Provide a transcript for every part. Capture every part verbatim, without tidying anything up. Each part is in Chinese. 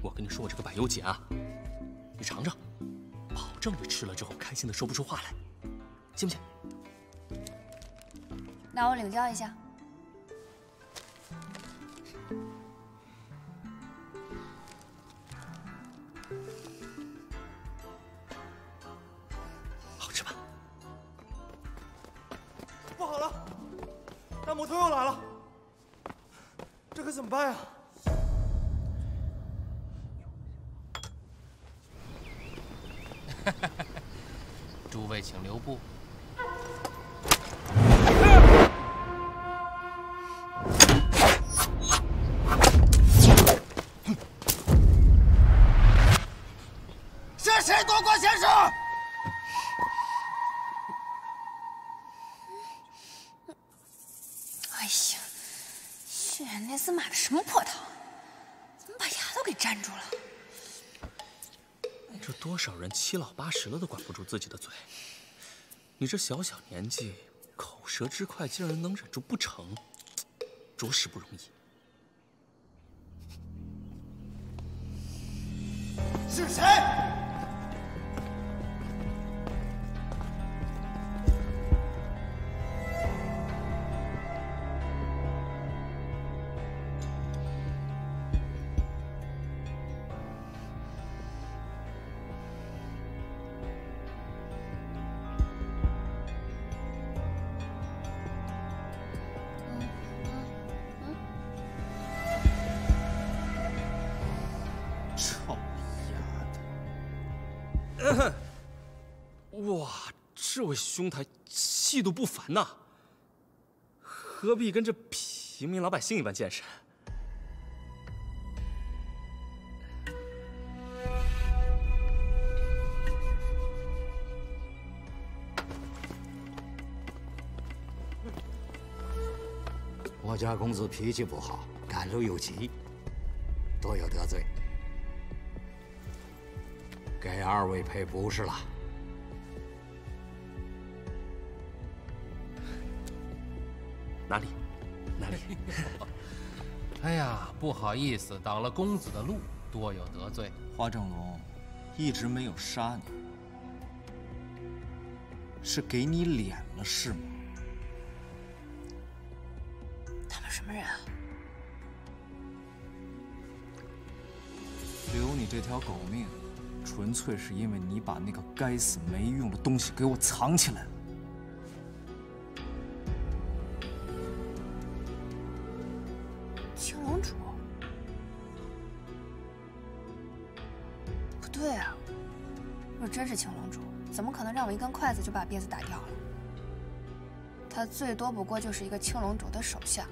我跟你说，我这个百忧解啊，你尝尝，保证你吃了之后开心的说不出话来，信不信？ 那我领教一下。 好吃吧？ 不好了，大魔头又来了，这可怎么办呀？ 诸位请留步。 是谁夺过先生？ 哎呀，轩辕那是妈的什么破汤，怎么把牙都给粘住了？ 这多少人七老八十了都管不住自己的嘴，你这小小年纪，口舌之快，竟然能忍住不成，着实不容易。 是谁？ 哇，这位兄台气度不凡呐，何必跟这平民老百姓一般见识？ 我家公子脾气不好，赶路有急，多有得罪，给二位赔不是了。 哪里？哪里？ 哎呀，不好意思，挡了公子的路，多有得罪。 花正龙一直没有杀你，是给你脸了是吗？ 他们什么人啊？ 留你这条狗命，纯粹是因为你把那个该死没用的东西给我藏起来了。 青龙主，不对啊！若真是青龙主，怎么可能让我一根筷子就把辫子打掉了？他最多不过就是一个青龙主的手下。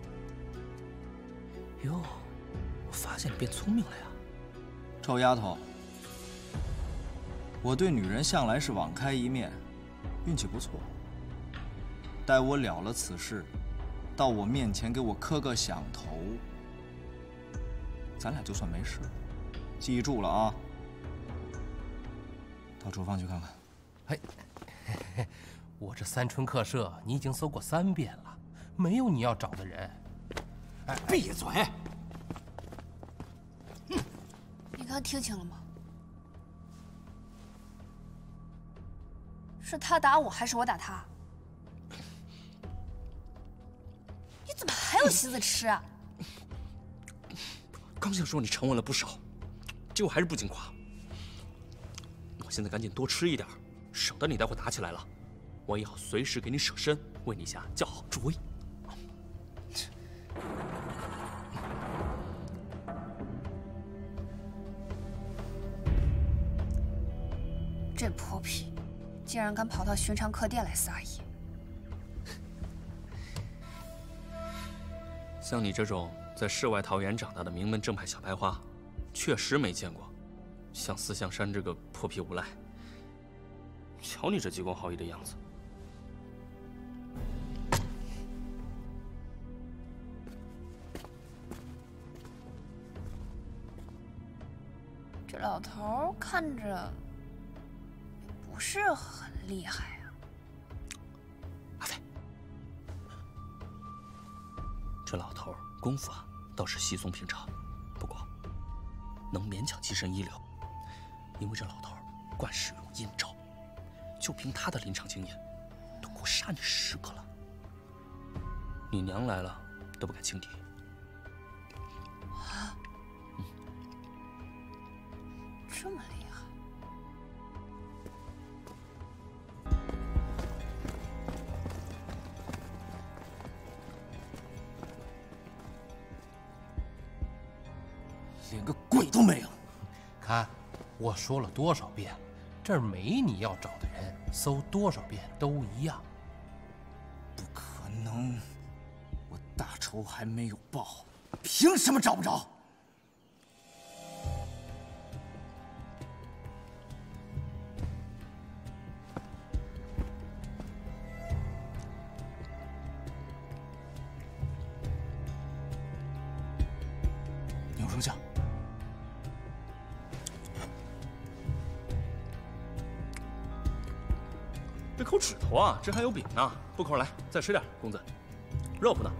哟，我发现你变聪明了呀！ 臭丫头，我对女人向来是网开一面，运气不错。待我了了此事。 到我面前给我磕个响头，咱俩就算没事。记住了啊！到厨房去看看。 哎，我这三春客舍你已经搜过三遍了，没有你要找的人。 哎，闭嘴！ 你刚听清了吗？是他打我，还是我打他？ 你怎么还有心思吃啊？ 刚想说你沉稳了不少，结果还是不经夸。我现在赶紧多吃一点，省得你待会打起来了，我也好随时给你舍身，为你下叫好主意。 这泼皮，竟然敢跑到寻常客店来撒野！ 像你这种在世外桃源长大的名门正派小白花，确实没见过像司象山这个破皮无赖。瞧你这急公好义的样子， 这老头看着也不是很厉害啊。 阿飞，这老头功夫啊倒是稀松平常，不过能勉强跻身一流，因为这老头惯使用阴招，就凭他的临场经验，都够杀你十个了。你娘来了都不敢轻敌。 啊， 嗯， 这么厉害。 连个鬼都没有。 看，我说了多少遍了，这儿没你要找的人，搜多少遍都一样。 不可能，我大仇还没有报，凭什么找不着？牛肉酱。 别抠指头啊，这还有饼呢，不抠来，再吃点，公子。肉不呢？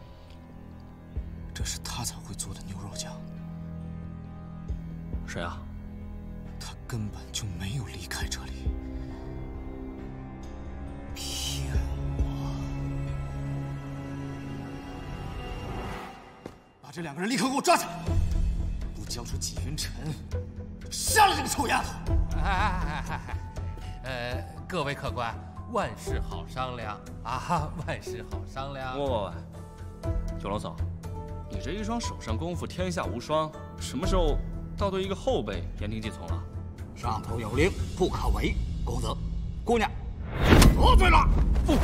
这是他才会做的牛肉酱。 谁啊？ 他根本就没有离开这里，骗我！把这两个人立刻给我抓起来！不交出纪云晨，杀了这个臭丫头！ 哎哎哎哎！ 呃，各位客官，万事好商量啊，万事好商量。 喂喂喂，九龙嫂，你这一双手上功夫天下无双，什么时候倒对一个后辈言听计从了？ 上头有令，不可违。公子，姑娘，得罪了。不。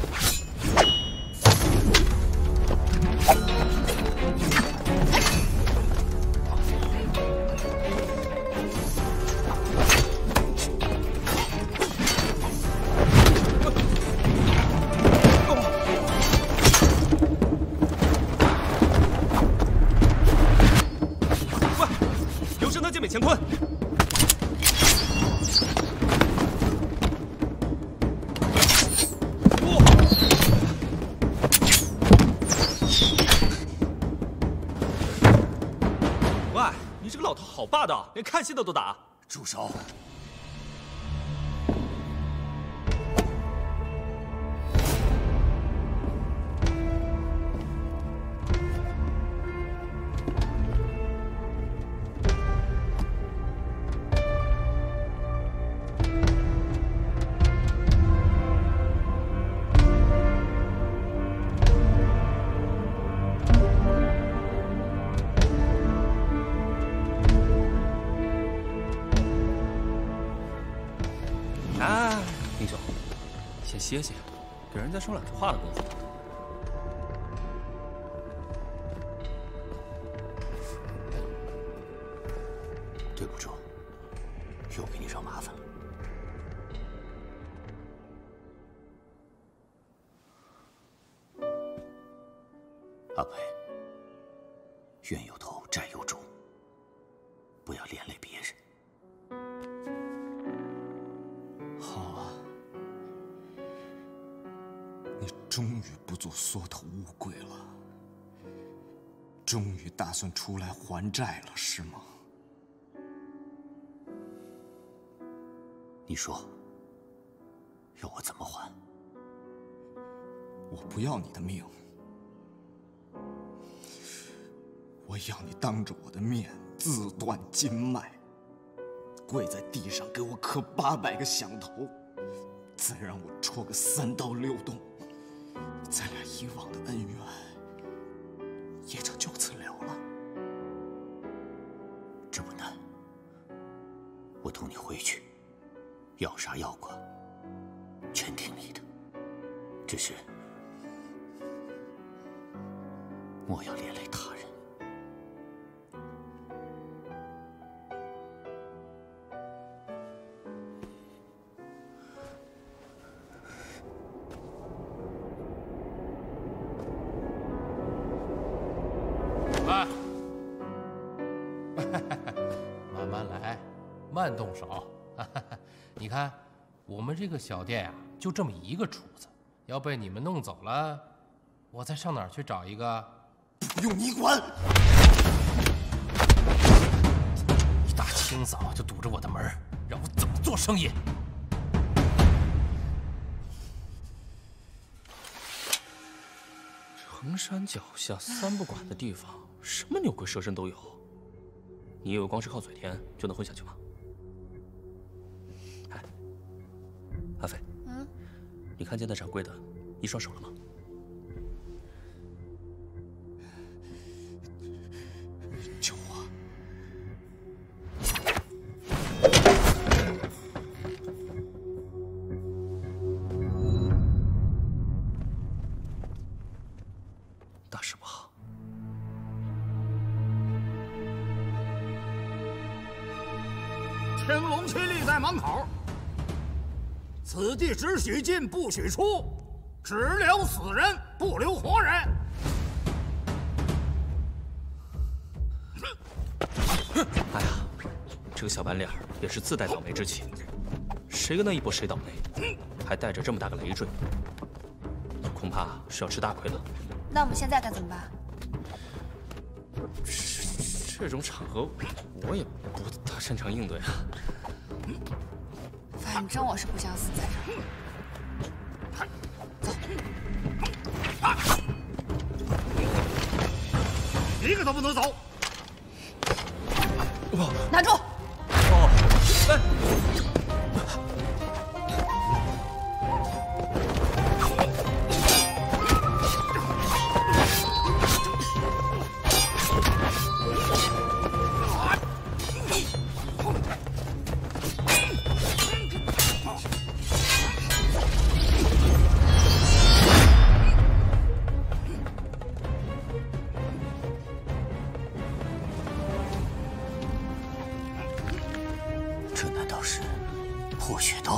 乾坤，喂，你这个老头好霸道，连看戏的都打！ 住手！ 歇歇，给人家说两句话的功夫。 对不住，又给你惹麻烦了。阿培，冤有头，债有主，不要连累别人。 终于不做缩头乌龟了，终于打算出来还债了，是吗？ 你说，要我怎么还？ 我不要你的命，我要你当着我的面自断筋脉，跪在地上给我磕八百个响头，再让我戳个三刀六洞。 咱俩以往的恩怨也就就此了了。 这不难，我同你回去，要杀要剐，全听你的。只是莫要连累他人。 慢慢来，慢动手。你看，我们这个小店呀、啊，就这么一个厨子，要被你们弄走了，我再上哪儿去找一个？ 不用你管。 清早就堵着我的门，让我怎么做生意？ 衡山脚下三不管的地方，什么牛鬼蛇神都有。你以为光是靠嘴甜就能混下去吗？哎，阿飞， 嗯， 你看见那掌柜的一双手了吗？ 救我！ 大事不好！ 青龙旗立在门口，此地只许进不许出，只留死人不留活人。 哎呀，这个小白脸儿也是自带倒霉之气，谁跟他一搏谁倒霉，还带着这么大个累赘，恐怕是要吃大亏了。 那我们现在该怎么办？ 这这种场合，我也不大擅长应对啊。 反正我是不想死在这儿。一个都不能走！ 拿住！ 哦，哎。 这难道是破血刀？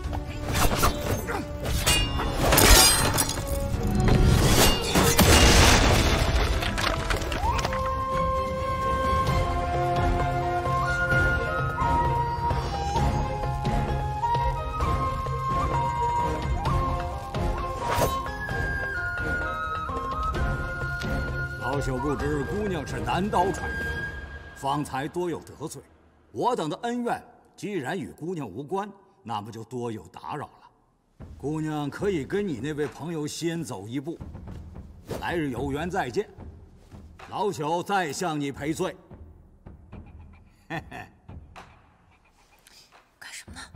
老朽不知姑娘是南刀传人，方才多有得罪。我等的恩怨既然与姑娘无关，那么就多有打扰了。姑娘可以跟你那位朋友先走一步，来日有缘再见。老朽再向你赔罪。嘿嘿。 干什么呢？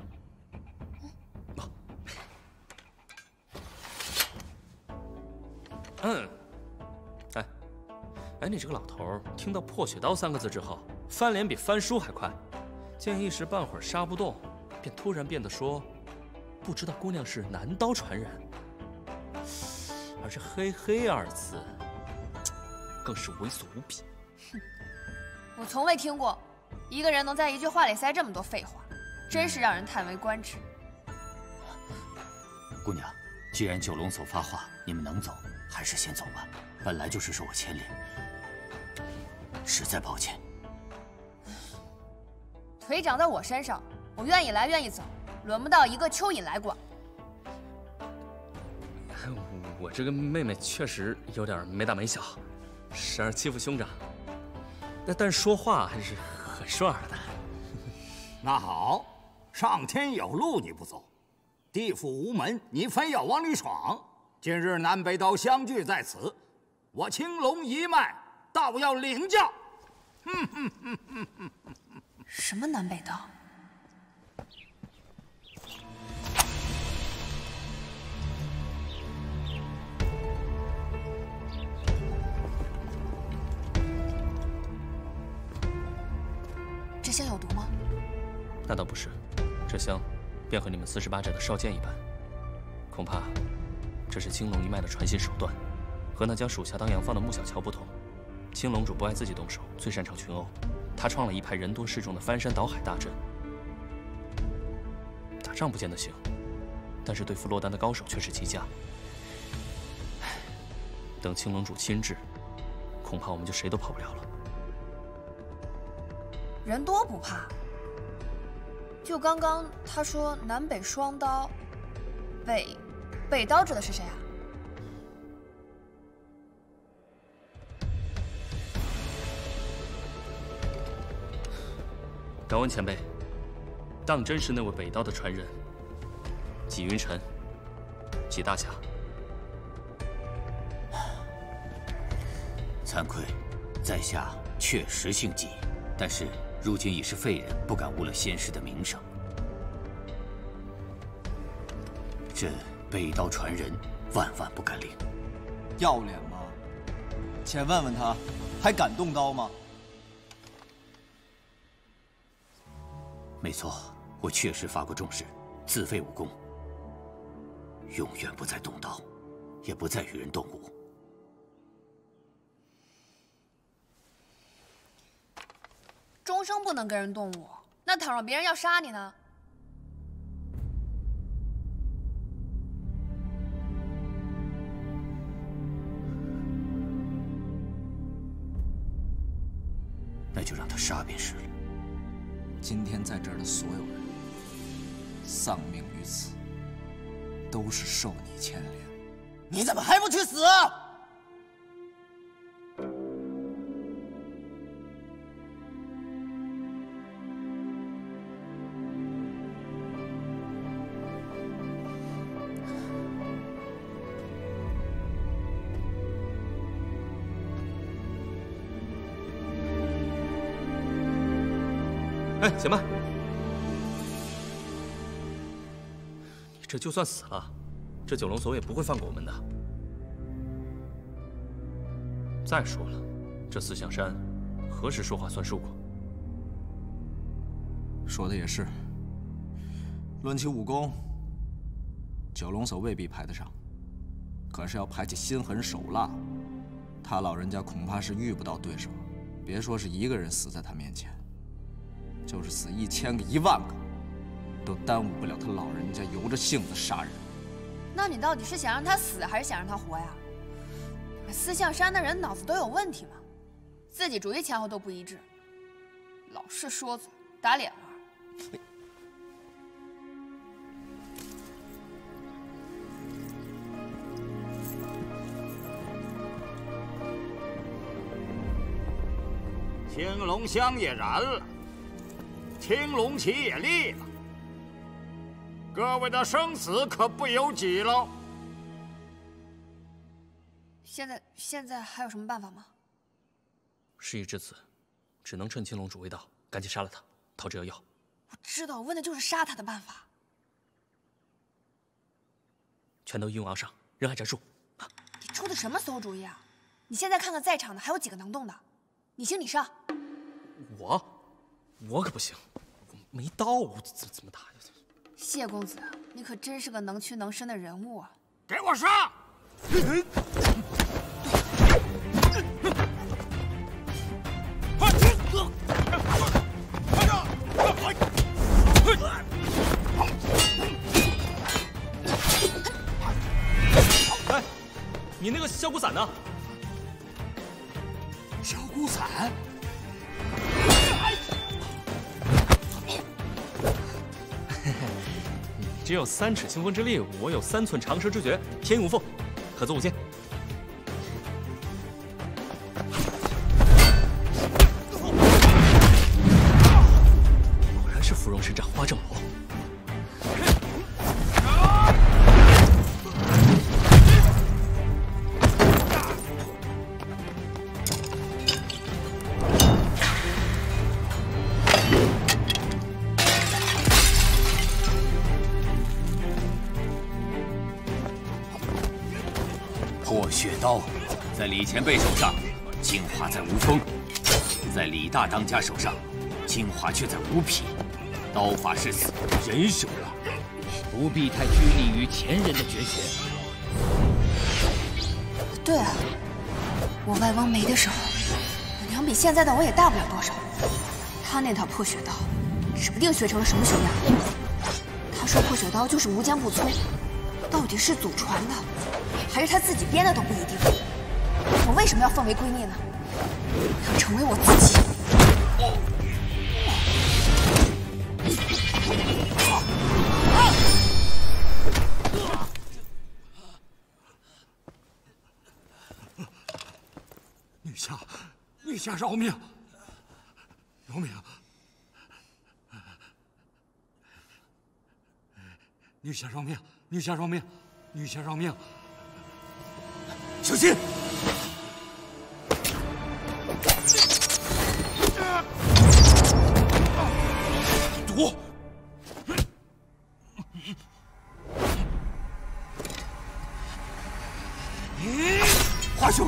嗯，哎，哎，你这个老头儿，听到“破血刀”三个字之后，翻脸比翻书还快，见一时半会儿杀不动，便突然变得说，不知道姑娘是南刀传人，而这“嘿嘿”二字，更是猥琐无比。 哼，我从未听过一个人能在一句话里塞这么多废话，真是让人叹为观止。 姑娘，既然九龙所发话，你们能走，还是先走吧。本来就是受我牵连，实在抱歉。 腿长在我身上，我愿意来愿意走，轮不到一个蚯蚓来管。 我这个妹妹确实有点没大没小，时而欺负兄长，但但是说话还是很顺耳的。 那好，上天有路你不走，地府无门你非要往里闯。今日南北刀相聚在此，我青龙一脉倒要领教。哼哼哼哼哼！ 什么南北刀？这香有毒吗？ 那倒不是，这香便和你们四十八寨的烧剑一般，恐怕这是青龙一脉的传信手段。和那将属下当洋放的穆小乔不同，青龙主不爱自己动手，最擅长群殴。他创了一派人多势众的翻山倒海大阵。打仗不见得行，但是对付落单的高手却是极佳。唉，等青龙主亲至，恐怕我们就谁都跑不了了。 人多不怕，就刚刚他说南北双刀，北北刀指的是谁啊？ 敢问前辈，当真是那位北道的传人，纪云辰，纪大侠？ 惭愧，在下确实姓纪，但是如今已是废人，不敢误了先师的名声。这北道传人，万万不敢领。 要脸吗？且问问他，还敢动刀吗？ 没错，我确实发过重誓，自废武功，永远不再动刀，也不再与人动武。 终生不能跟人动武，那倘若别人要杀你呢？ 那就让他杀便是了。 今天在这儿的所有人，丧命于此，都是受你牵连。你怎么还不去死？ 哎，且慢！你这就算死了，这九龙锁也不会放过我们的。再说了，这四象山何时说话算数过？ 说的也是。论起武功，九龙锁未必排得上，可是要排起心狠手辣，他老人家恐怕是遇不到对手。别说是一个人死在他面前。就是死一千个、一万个，都耽误不了他老人家由着性子杀人。 那你到底是想让他死，还是想让他活呀？你们四象山的人脑子都有问题吗？自己主意前后都不一致，老是说嘴打脸玩。 青龙香也燃了。青龙旗也立了，各位的生死可不由己喽。 现在现在还有什么办法吗？ 事已至此，只能趁青龙主未到，赶紧杀了他，逃之夭夭。 我知道，我问的就是杀他的办法。 全都一拥而上，人海战术。啊！ 你出的什么馊主意啊？你现在看看在场的还有几个能动的？你行你上。 我。我可不行，我没刀，我怎怎么打呀？ 谢公子，你可真是个能屈能伸的人物啊！ 给我上！ 哎，你那个小鼓伞呢？ 小鼓伞。 只有三尺清风之力，我有三寸长蛇之诀，天衣无缝，可做五剑。果然是芙蓉神掌花正罗。 破血刀，在李前辈手上精华在无锋，在李大当家手上精华却在无匹。刀法是死，人守了，不必太拘泥于前人的绝学。 对啊，我外翁没的时候，我娘比现在的我也大不了多少。他那套破血刀，指不定学成了什么熊样。他说破血刀就是无坚不摧，到底是祖传的，还是他自己编的都不一定。我为什么要奉为圭臬呢？要成为我自己。 女侠，女侠饶命！饶命！ 女侠饶命！女侠饶命！女侠饶命！小心！ 毒！ 华兄！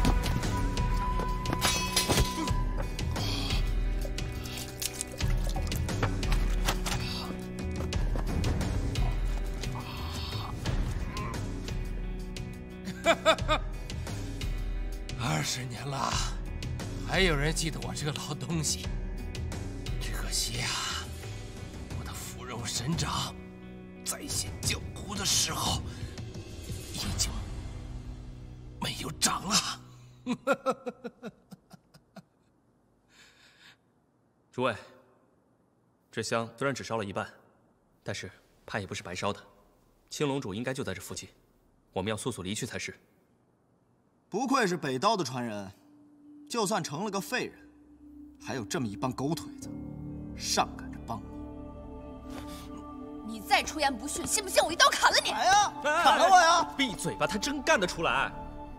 二十年了，还有人记得我这个老东西。可惜啊，我的芙蓉神掌在现江湖的时候已经没有掌了。 诸位，这香虽然只烧了一半，但是怕也不是白烧的。青龙主应该就在这附近，我们要速速离去才是。 不愧是北刀的传人，就算成了个废人，还有这么一帮狗腿子，上赶着帮你。你再出言不逊，信不信我一刀砍了你？ 来呀，砍了我呀！ 闭嘴吧，他真干得出来。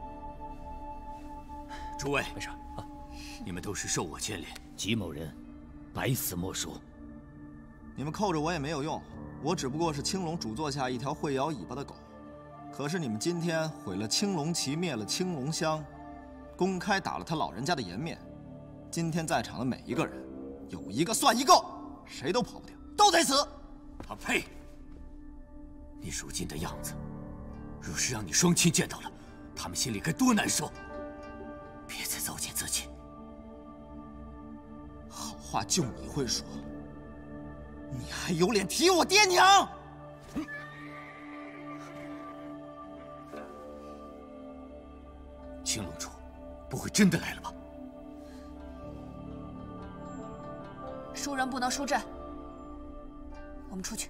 诸位， 没事啊， 你们都是受我牵连，吉某人百死莫赎。 你们扣着我也没有用，我只不过是青龙主座下一条会摇尾巴的狗。可是你们今天毁了青龙旗，灭了青龙香，公开打了他老人家的颜面。今天在场的每一个人，有一个算一个，谁都跑不掉，都得死！ 啊呸！你如今的样子，若是让你双亲见到了，他们心里该多难受！别再糟践自己。 好话就你会说，你还有脸提我爹娘？ 青龙主，不会真的来了吧？ 输人不能输阵，我们出去。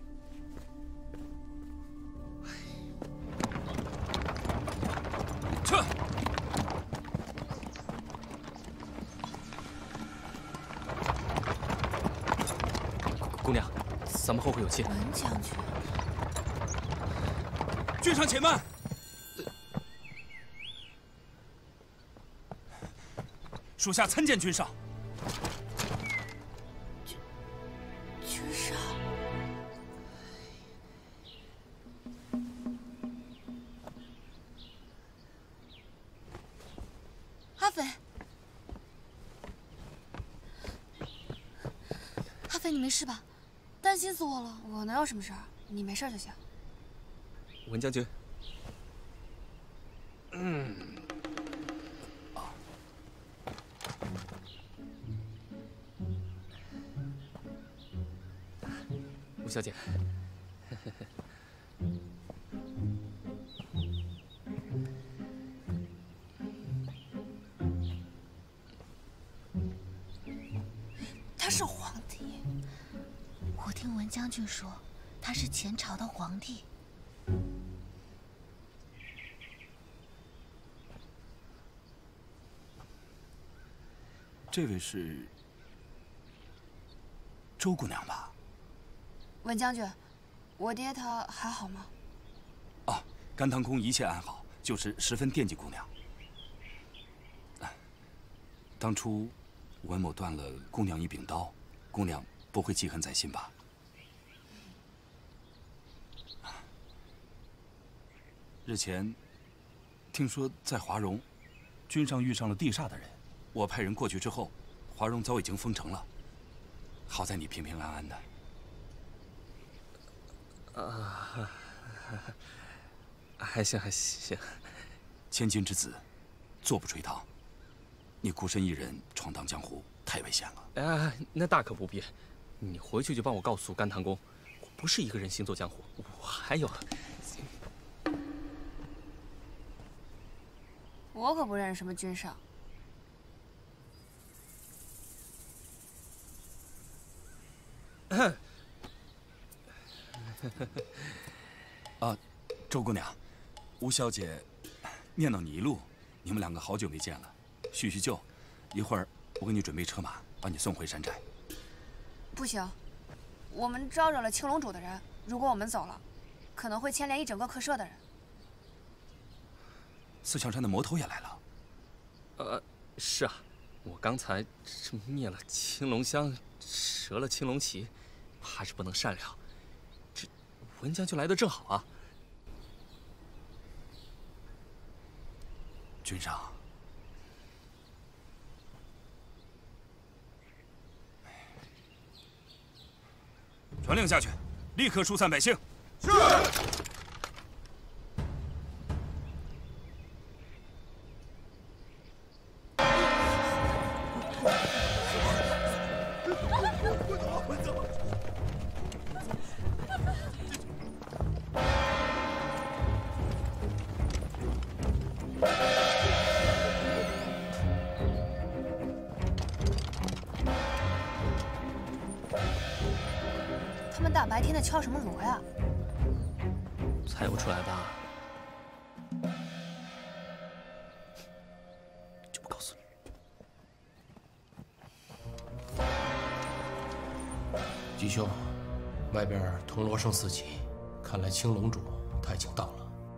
去。姑娘，咱们后会有期。 文将军， 君上且慢。属下参见君上。 君君上，阿飞，阿飞，你没事吧？担心死我了。我能有什么事儿？你没事就行。 文将军。嗯。吴小姐， 他是皇帝。 我听文将军说，他是前朝的皇帝。 这位是周姑娘吧？ 文将军，我爹他还好吗？ 啊，甘棠宫一切安好，就是十分惦记姑娘。当初文某断了姑娘一柄刀，姑娘不会记恨在心吧？日前听说在华容，君上遇上了地煞的人，我派人过去之后，华容早已经封城了。好在你平平安安的。 啊，还行还行。 千金之子，坐不垂堂。你孤身一人闯荡江湖，太危险了。 哎，那大可不必。你回去就帮我告诉甘棠宫，我不是一个人行走江湖，我还有。 我可不认识什么君上。 啊，周姑娘，吴小姐念叨你一路，你们两个好久没见了，叙叙旧。一会儿我给你准备车马，把你送回山寨。 不行，我们招惹了青龙主的人，如果我们走了， 可能会牵连一整个客舍的人。 四象山的魔头也来了。 呃，是啊，我刚才这灭了青龙香，折了青龙旗，怕是不能善了。这文将军来的正好啊。 君上，传令下去，立刻疏散百姓。是。 他们大白天的敲什么锣呀？ 猜不出来吧？就不告诉你。 吉兄，外边铜锣声四起，看来青龙主他已经到了。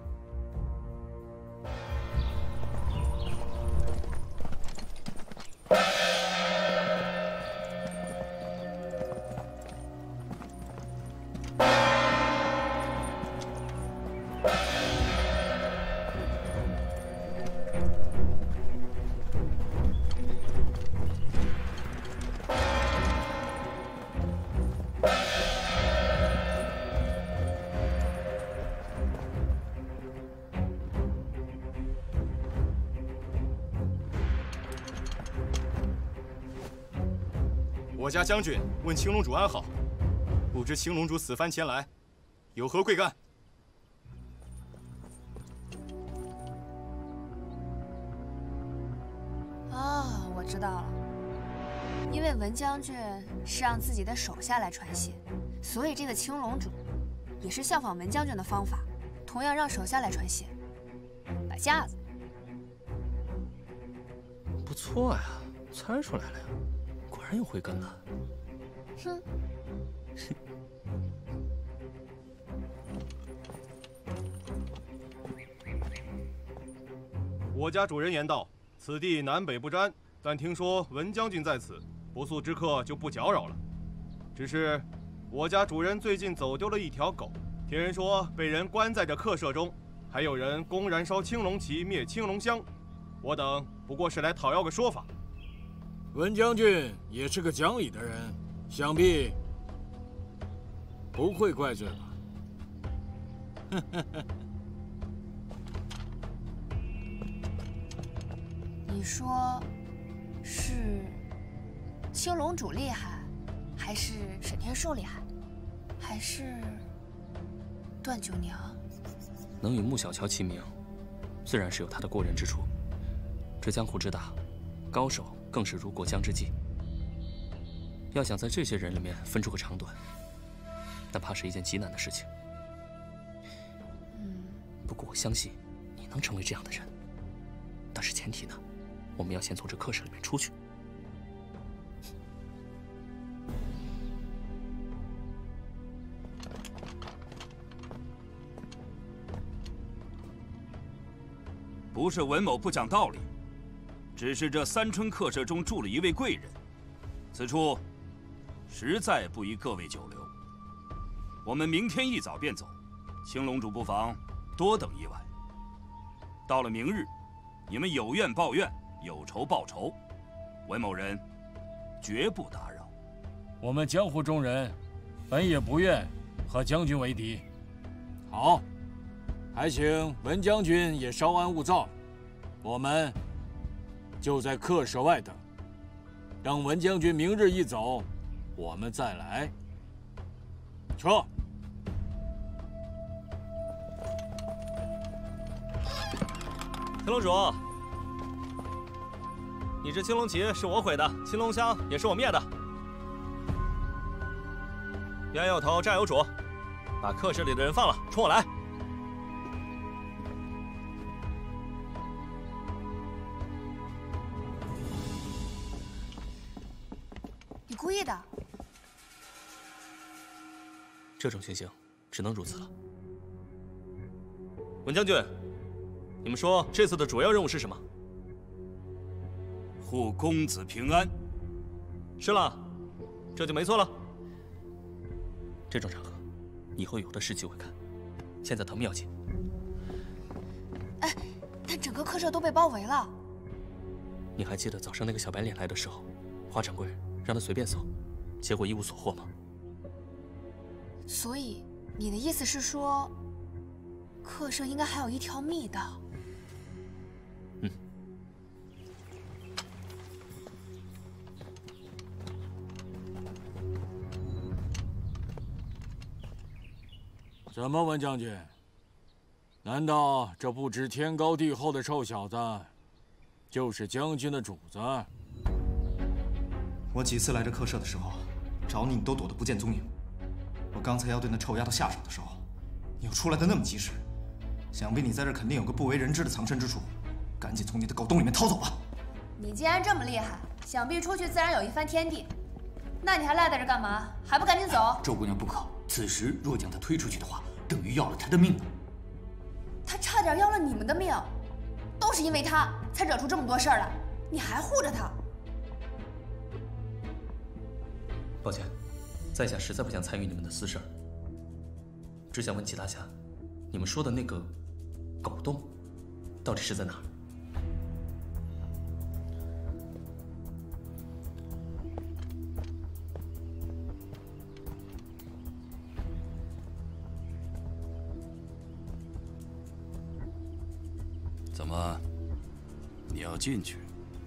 我家将军问青龙主安好，不知青龙主此番前来，有何贵干？ 哦，我知道了，因为文将军是让自己的手下来传信，所以这个青龙主也是效仿文将军的方法，同样让手下来传信，摆架子。 不错呀，猜出来了呀。果然有慧根了。 哼。 我家主人言道：“此地南北不沾，但听说文将军在此，不速之客就不搅扰了。只是我家主人最近走丢了一条狗，听人说被人关在这客舍中，还有人公然烧青龙旗、灭青龙香。我等不过是来讨要个说法。” 文将军也是个讲理的人，想必不会怪罪吧？ 你说是青龙主厉害，还是沈天寿厉害，还是段九娘？ 能与穆小乔齐名，自然是有他的过人之处。这江湖之大，高手更是如过江之鲫。要想在这些人里面分出个长短，那怕是一件极难的事情。 嗯， 不过我相信你能成为这样的人，但是前提呢，我们要先从这客舍里面出去。 不是文某不讲道理，只是这三春客舍中住了一位贵人，此处实在不宜各位久留。我们明天一早便走，青龙主不妨多等一晚。到了明日，你们有怨报怨，有仇报仇，文某人绝不打扰。 我们江湖中人本也不愿和将军为敌。好，还请文将军也稍安勿躁，我们就在客舍外等，等文将军明日一走，我们再来。撤。 青龙主，你这青龙旗是我毁的，青龙香也是我灭的。冤有头，债有主，把客舍里的人放了，冲我来！ 你故意的？ 这种情形只能如此了。 文将军，你们说这次的主要任务是什么？ 护公子平安。 是了，这就没错了。 这种场合，以后有的是机会看。现在逃命要紧。 哎，但整个客舍都被包围了。 你还记得早上那个小白脸来的时候，华掌柜让他随便搜，结果一无所获吗？ 所以你的意思是说，客舍应该还有一条密道？ 嗯。 怎么，文将军？难道这不知天高地厚的臭小子，就是将军的主子？ 我几次来这客舍的时候，找你，你都躲得不见踪影。我刚才要对那臭丫头下手的时候，你又出来的那么及时，想必你在这肯定有个不为人知的藏身之处，赶紧从你的狗洞里面逃走吧！ 你既然这么厉害，想必出去自然有一番天地，那你还赖在这干嘛？还不赶紧走！ 周姑娘不可，此时若将她推出去的话，等于要了她的命。 他差点要了你们的命，都是因为他才惹出这么多事儿来，你还护着他。 抱歉，在下实在不想参与你们的私事儿，只想问纪大侠，你们说的那个狗洞，到底是在哪儿？ 怎么，你要进去？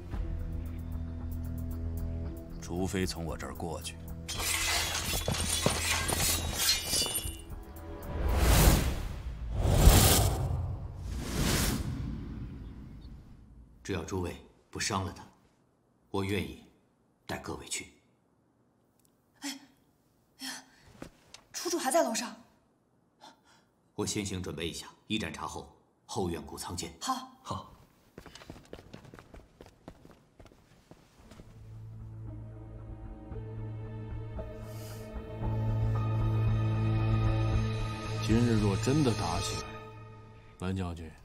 除非从我这儿过去。 只要诸位不伤了他，我愿意带各位去。 哎，哎呀，楚楚还在楼上。 我先行准备一下，一盏茶后，后院谷仓见。 好， 好。 今日若真的打起来，文将军，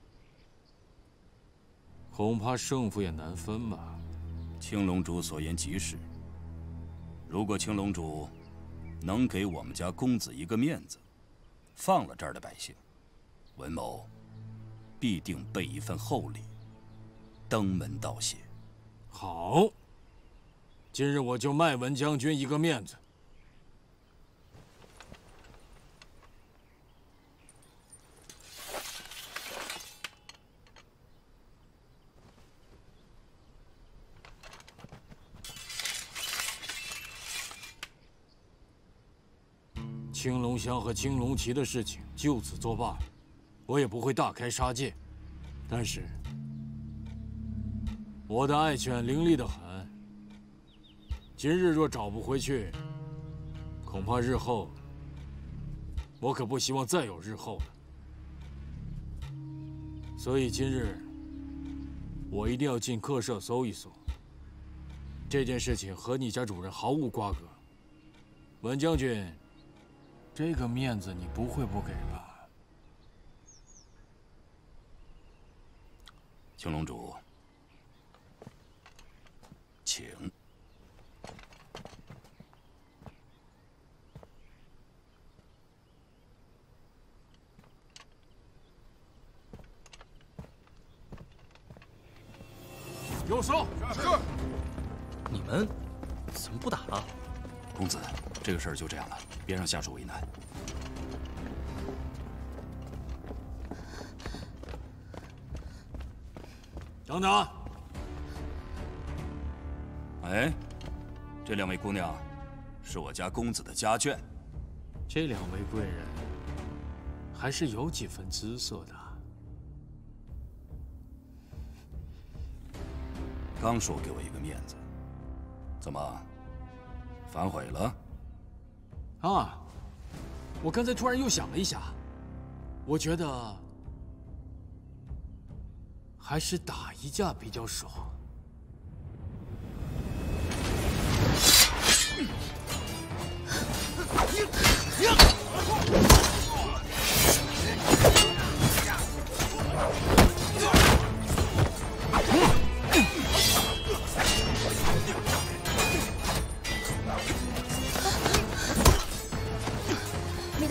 恐怕胜负也难分吧。 青龙主所言极是。如果青龙主能给我们家公子一个面子，放了这儿的百姓，文某必定备一份厚礼，登门道谢。 好，今日我就卖文将军一个面子。青龙香和青龙旗的事情就此作罢，我也不会大开杀戒。但是，我的爱犬伶俐得很，今日若找不回去，恐怕日后我可不希望再有日后了。所以今日我一定要进客舍搜一搜。这件事情和你家主人毫无瓜葛，文将军。这个面子你不会不给吧？ 青龙主，请。 有手！ 是。 你们怎么不打了？ 公子，这个事儿就这样了，别让下属为难。 等等！ 哎，这两位姑娘，是我家公子的家眷。 这两位贵人，还是有几分姿色的。 刚说给我一个面子，怎么？反悔了？ 啊！我刚才突然又想了一下，我觉得还是打一架比较爽。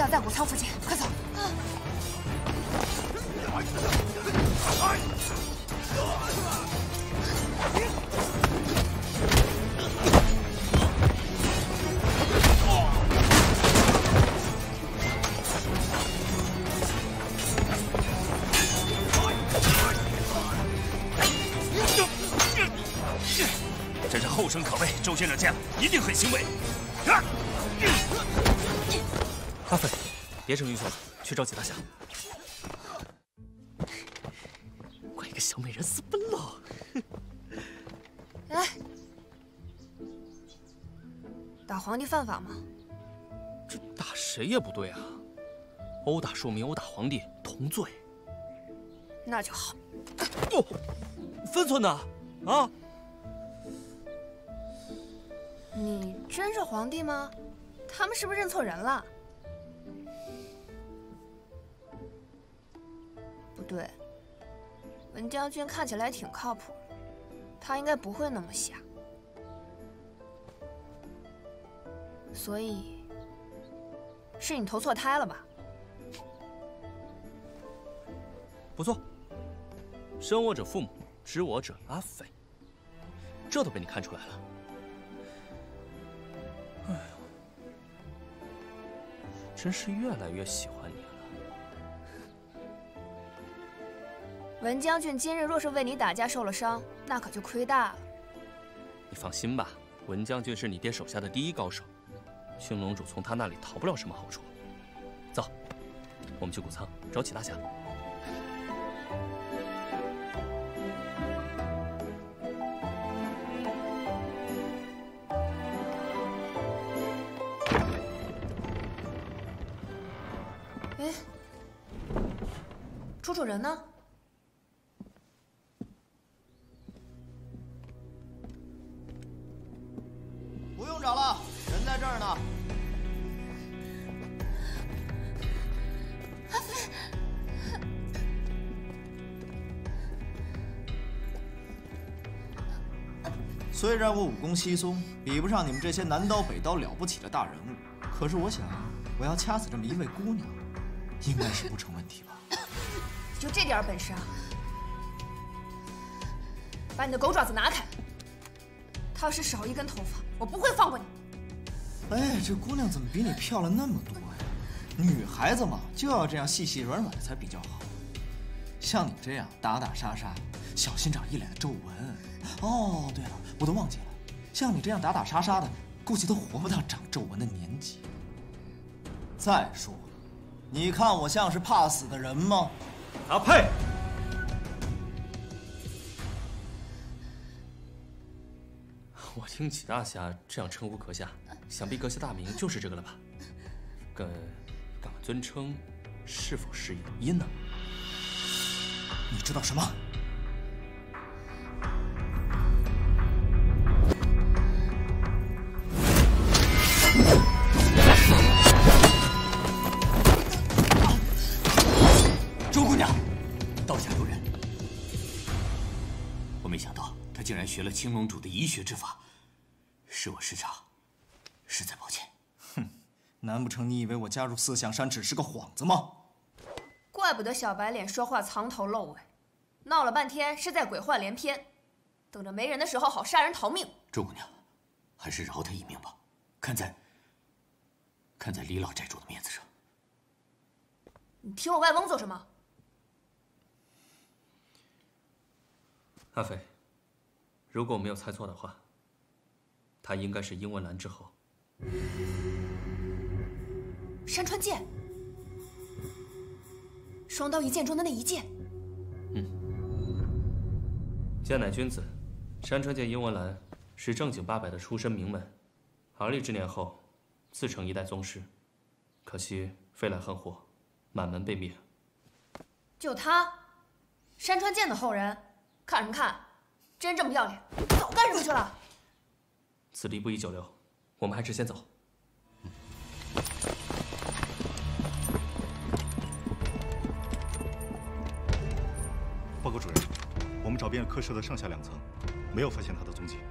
道在谷仓附近，快走！ 真是后生可畏，周先生见了一定很欣慰。 阿飞，别逞英雄了，去找几大侠。怪个小美人私奔了。 哎，打皇帝犯法吗？ 这打谁也不对啊！殴打庶民、殴打皇帝同罪。 那就好。 哦，分寸呢？啊？ 你真是皇帝吗？他们是不是认错人了？不对，文将军看起来挺靠谱，他应该不会那么瞎。所以，是你投错胎了吧？ 不错，生我者父母，知我者阿飞，这都被你看出来了。哎呦，真是越来越喜欢你了。 文将军今日若是为你打架受了伤，那可就亏大了。 你放心吧，文将军是你爹手下的第一高手，青龙主从他那里讨不了什么好处。走，我们去谷仓找启大侠。 哎，楚楚人呢？ 不用找了，人在这儿呢。 阿飞， 虽然我武功稀松，比不上你们这些南刀北刀了不起的大人物，可是我想，我要掐死这么一位姑娘，应该是不成问题吧？ 就这点本事啊！把你的狗爪子拿开！他要是少一根头发，我不会放过你。 哎，这姑娘怎么比你漂亮那么多呀？女孩子嘛，就要这样细细软软的才比较好。像你这样打打杀杀，小心长一脸的皱纹。哦，对了，我都忘记了，像你这样打打杀杀的，估计都活不到长皱纹的年纪。再说了，你看我像是怕死的人吗？ 他配。 我听启大侠这样称呼阁下，想必阁下大名就是这个了吧？敢敢问尊称是否是有因呢？ 你知道什么？ 周姑娘，刀下留人。我没想到她竟然学了青龙主的医学之法，是我失察，实在抱歉。 哼，难不成你以为我加入四象山只是个幌子吗？ 怪不得小白脸说话藏头露尾，闹了半天是在鬼话连篇，等着没人的时候好杀人逃命。 周姑娘，还是饶他一命吧，看在看在李老寨主的面子上。 你提我外翁做什么？ 阿飞，如果我没有猜错的话，他应该是殷文兰之后。 山川剑，双刀一剑中的那一剑。 嗯，剑乃君子，山川剑殷文兰是正经八百的出身名门，而立之年后，自成一代宗师，可惜飞来横祸，满门被灭。 就他，山川剑的后人，看什么看？真这么要脸，早干什么去了？ 此地不宜久留，我们还是先走。 报告主任，我们找遍了客舍的上下两层，没有发现他的踪迹。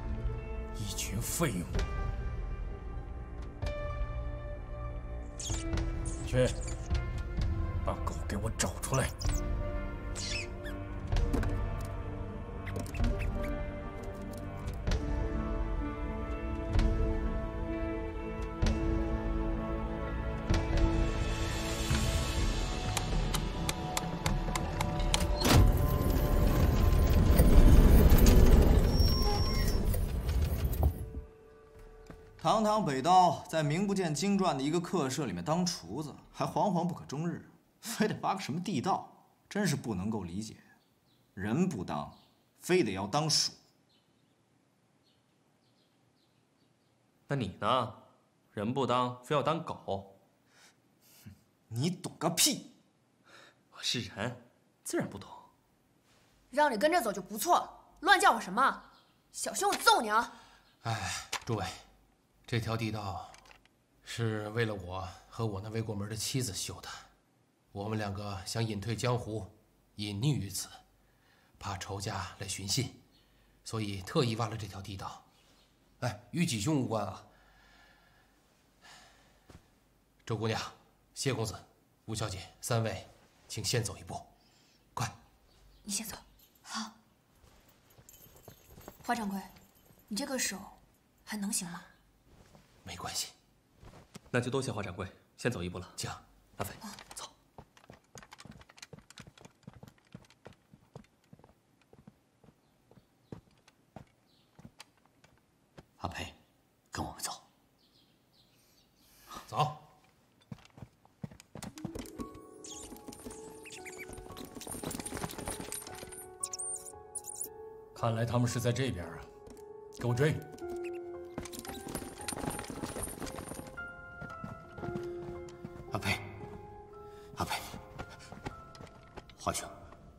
一群废物！ 去，把狗给我找出来！ 堂堂北刀，在名不见经传的一个客舍里面当厨子，还惶惶不可终日，非得挖个什么地道，真是不能够理解。人不当，非得要当鼠。 那你呢？人不当，非要当狗？ 你懂个屁！ 我是人，自然不懂。 让你跟着走就不错，乱叫我什么？小心我揍你啊！ 哎，诸位。 这条地道是为了我和我那未过门的妻子修的，我们两个想隐退江湖，隐匿于此，怕仇家来寻衅，所以特意挖了这条地道。哎，与己兄无关啊。周姑娘、谢公子、吴小姐三位，请先走一步，快！ 你先走。好。华掌柜，你这个手还能行吗？ 没关系， 那就多谢华掌柜，先走一步了。 请， 阿飞，走。 阿培，跟我们走。 走。看来他们是在这边啊，给我追！ 阿培，阿培，华兄，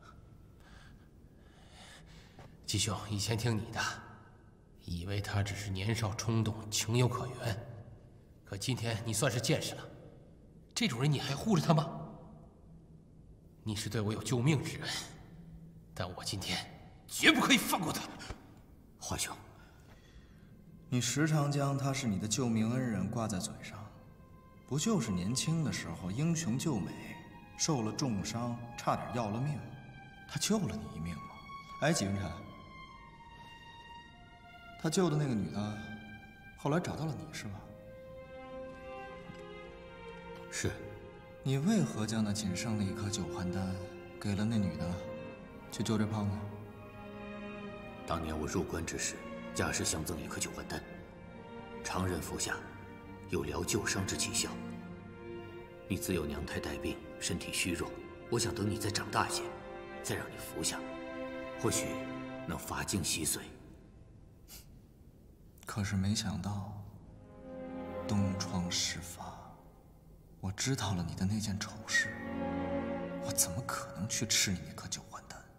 季兄以前听你的，以为他只是年少冲动，情有可原。可今天你算是见识了，这种人你还护着他吗？你是对我有救命之恩，但我今天绝不可以放过他。 华兄， 你时常将他是你的救命恩人挂在嘴上。 不就是年轻的时候英雄救美，受了重伤，差点要了命，他救了你一命吗？哎，纪云辰，他救的那个女的，后来找到了你是吧？ 是。 你为何将那仅剩的一颗九环丹给了那女的，去救这胖子？ 当年我入关之时，家师相赠一颗九环丹，常人服下。 有疗旧伤之奇效。你自幼娘胎带病，身体虚弱，我想等你再长大些，再让你服下，或许能发精洗髓。 可是没想到，东窗事发，我知道了你的那件丑事，我怎么可能去吃你那颗九环丹？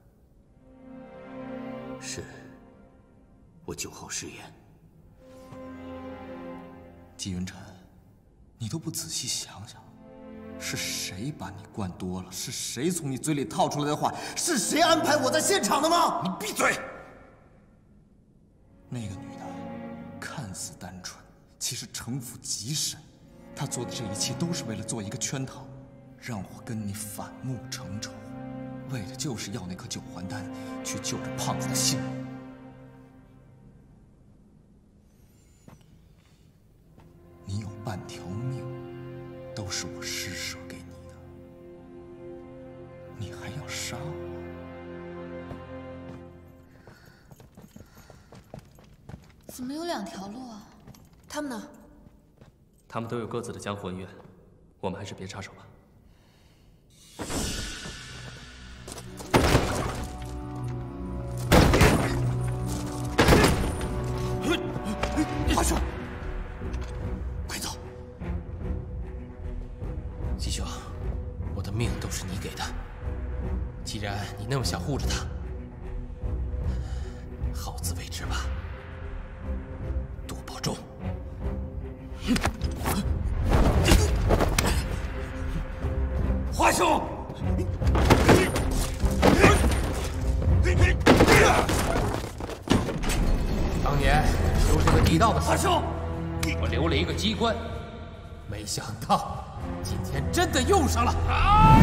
是，我酒后失言。 纪云辰，你都不仔细想想，是谁把你灌多了？是谁从你嘴里套出来的话？是谁安排我在现场的吗？ 你闭嘴！ 那个女的看似单纯，其实城府极深。她做的这一切都是为了做一个圈套，让我跟你反目成仇，为的就是要那颗九环丹去救这胖子的性命。 你有半条命，都是我施舍给你的，你还要杀我？ 怎么有两条路啊？他们呢？ 他们都有各自的江湖恩怨，我们还是别插手吧。 华兄。 命都是你给的，既然你那么想护着他，好自为之吧。多保重。 华兄， 当年修这个地道的时候，我留了一个机关，没想到今天真的用上了！啊！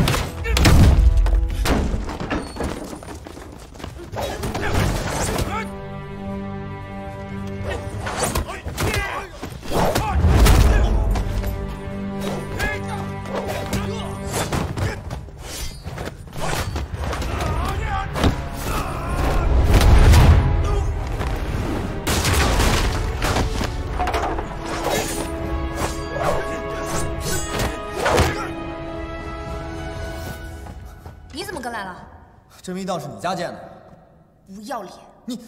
这密道是你家建的？ 不要脸！ 你，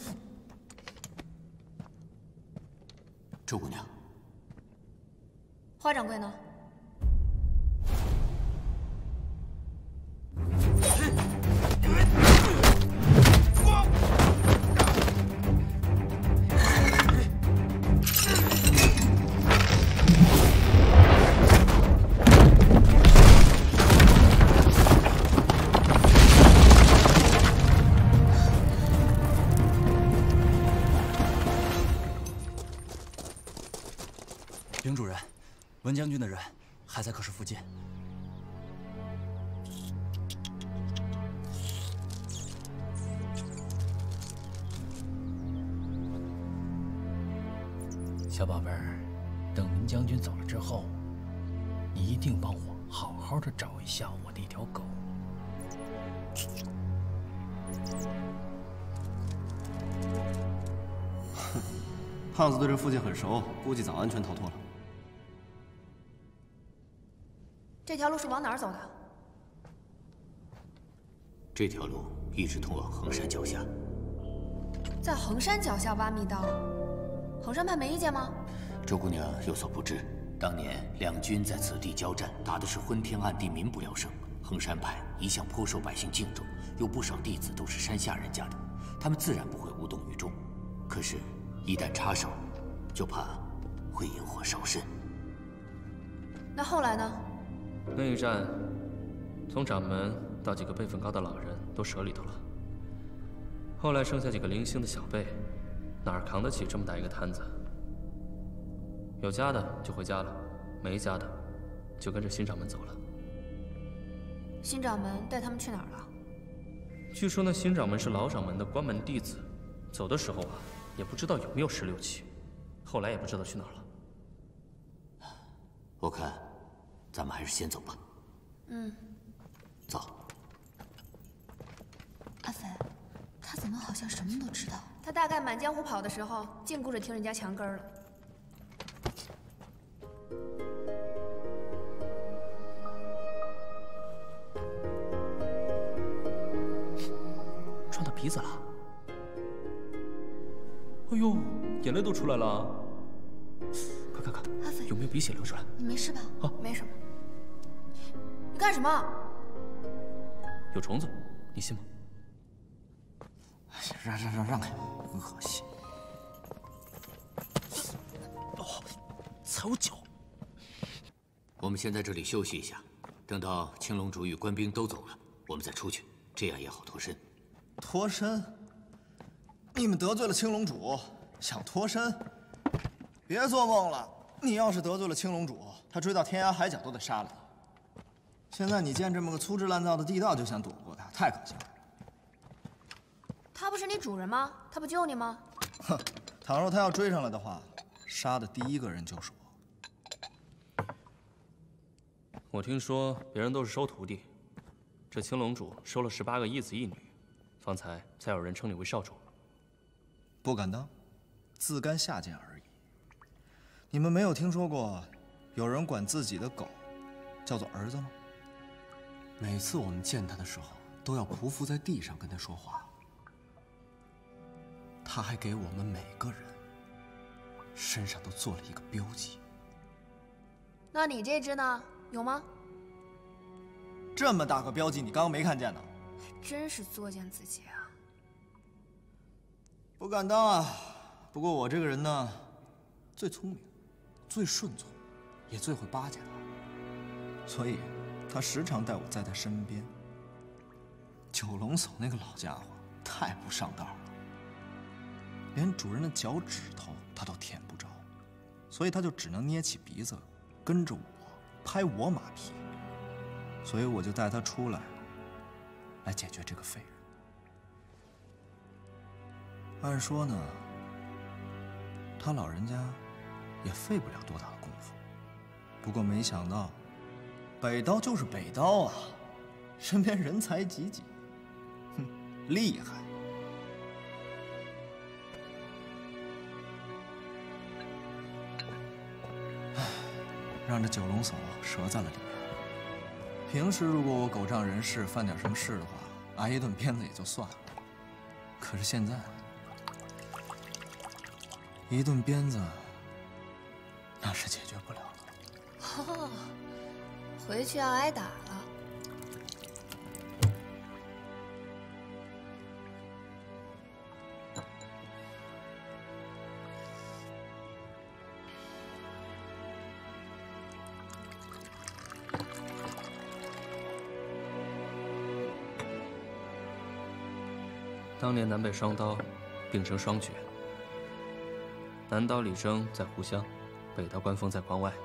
周姑娘， 花掌柜呢？ 林主任，文将军的人还在客室附近。 小宝贝儿，等文将军走了之后，你一定帮我好好的找一下我的一条狗。 哼，胖子对这附近很熟，估计早安全逃脱了。 这条路是往哪儿走的？ 这条路一直通往衡山脚下。 在衡山脚下挖密道，衡山派没意见吗？ 周姑娘有所不知，当年两军在此地交战，打的是昏天暗地，民不聊生。衡山派一向颇受百姓敬重，有不少弟子都是山下人家的，他们自然不会无动于衷。可是，一旦插手，就怕会引火烧身。 那后来呢？ 那一战，从掌门到几个辈分高的老人都折里头了。后来剩下几个零星的小辈，哪儿扛得起这么大一个摊子？有家的就回家了，没家的就跟着新掌门走了。 新掌门带他们去哪儿了？ 据说那新掌门是老掌门的关门弟子，走的时候啊，也不知道有没有十六七，后来也不知道去哪儿了。 我看。 咱们还是先走吧。 嗯， 走。 阿飞，他怎么好像什么都知道？ 他大概满江湖跑的时候，净顾着听人家墙根儿了。 撞到鼻子了。哎呦，眼泪都出来了。快看看， 阿飞， 有没有鼻血流出来？ 你没事吧？ 啊， 没什么。 你干什么？ 有虫子，你信吗？ 哎呀，让让让让开，恶心！ 哦，踩我脚！ 我们先在这里休息一下，等到青龙主与官兵都走了，我们再出去，这样也好脱身。 脱身？你们得罪了青龙主，想脱身？别做梦了！你要是得罪了青龙主，他追到天涯海角都得杀了你。 现在你见这么个粗制滥造的地道就想躲过他，太可笑了。 他不是你主人吗？他不救你吗？ 哼，倘若他要追上来的话，杀的第一个人就是我。 我听说别人都是收徒弟，这青龙主收了十八个一子一女，方才才有人称你为少主。 不敢当，自甘下贱而已。你们没有听说过有人管自己的狗叫做儿子吗？ 每次我们见他的时候，都要匍匐在地上跟他说话。他还给我们每个人身上都做了一个标记。 那你这只呢？有吗？ 这么大个标记，你刚刚没看见呢？ 真是作践自己啊！ 不敢当啊。不过我这个人呢，最聪明，最顺从，也最会巴结他，所以。 他时常带我在他身边。九龙叟那个老家伙太不上道了，连主人的脚趾头他都舔不着，所以他就只能捏起鼻子跟着我， 拍我马屁，所以我就带他出来，来解决这个废人。按说呢，他老人家也费不了多大的功夫，不过没想到，北刀就是北刀啊，身边人才济济，哼，厉害。 让这九龙叟折在了里面。平时如果我狗仗人势，犯点什么事的话，挨一顿鞭子也就算了。可是现在，一顿鞭子那是解决不了了。 哦，回去要挨打了。 当年南北双刀并称双绝，南刀李征在湖湘，北刀关峰在关外。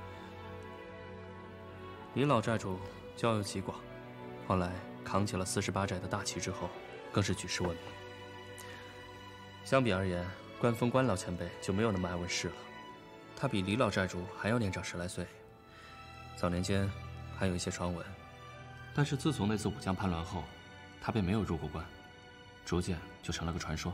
李老寨主交友极广，后来扛起了四十八寨的大旗之后，更是举世闻名。相比而言，关峰关老前辈就没有那么爱问事了，他比李老寨主还要年长十来岁，早年间还有一些传闻，但是自从那次武将叛乱后，他便没有入过关。 逐渐就成了个传说。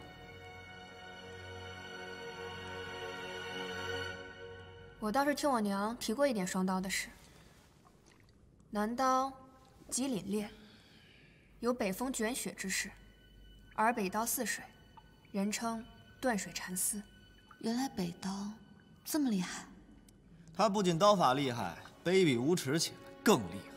我倒是听我娘提过一点双刀的事。南刀极凛冽，有北风卷雪之势，而北刀似水，人称断水蚕丝。 原来北刀这么厉害。 他不仅刀法厉害，卑鄙无耻起来更厉害。